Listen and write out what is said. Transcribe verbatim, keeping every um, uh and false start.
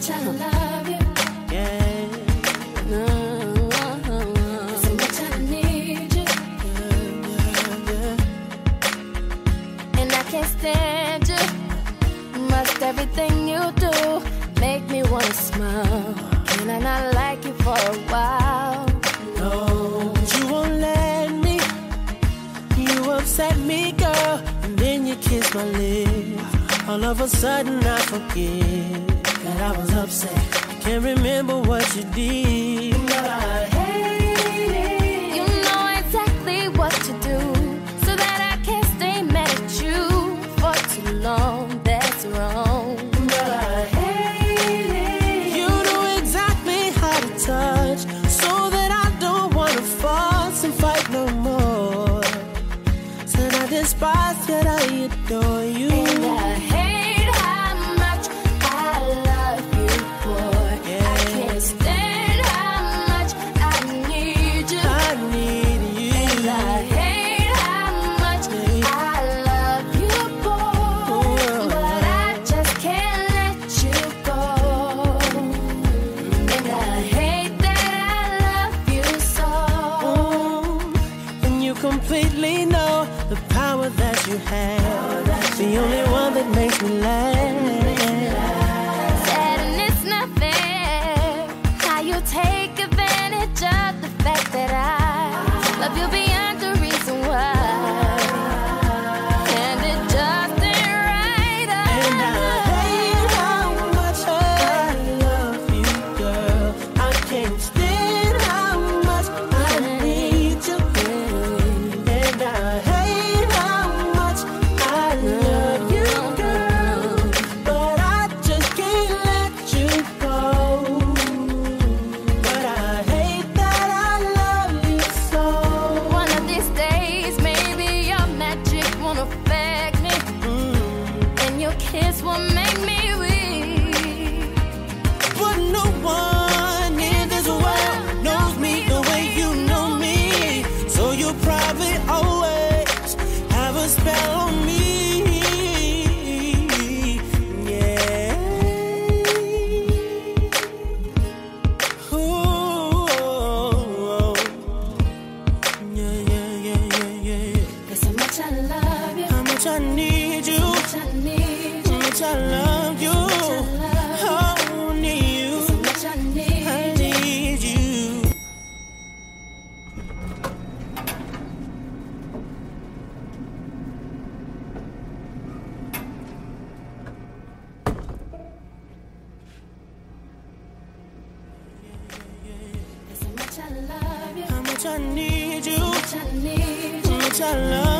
much I love you. Yeah. No. So much I need you. Yeah, yeah. And I can't stand you. Must everything you do make me wanna smile. Can I not like you for a while? No, you won't let me. You upset me, girl, and then you kiss my lips. All of a sudden I forget that I was upset. I can't remember what you did, but I hate it. You know exactly what to do, so that I can't stay mad at you for too long. That's wrong, but I hate it. You know exactly how to touch, so that I don't wanna fuss and fight no more. Said I despise, yet I adore you. and I hate how much I love you, boy. Yeah. I can't stand how much I need you. I need you. And I hate how much I love you, boy. But I just can't let you go. And I hate that I love you so. Mm, and you completely know the power that you have. The only one that makes me laugh. Sad and it's not fair how you take advantage of the fact that I love you beyond the reason why. And it just ain't right. And I hate how much I love you, girl. I can't stand how much I need you. And I hate how much I love you, girl. But I just can't let you go. But I hate that I love you so. One of these days, maybe your magic won't affect me, and your kiss will make me weak. But no one in this world knows me the way you know me. So you probably always have a spell on me. Yeah. Ooh. Yeah, yeah, yeah, yeah, yeah. There's so much I love you. How much I need you. How much I need you. How much I love you. Oh, I need you. So much I need I you. need you. There's so much I love you. How much I need you. How much I need you. How much I love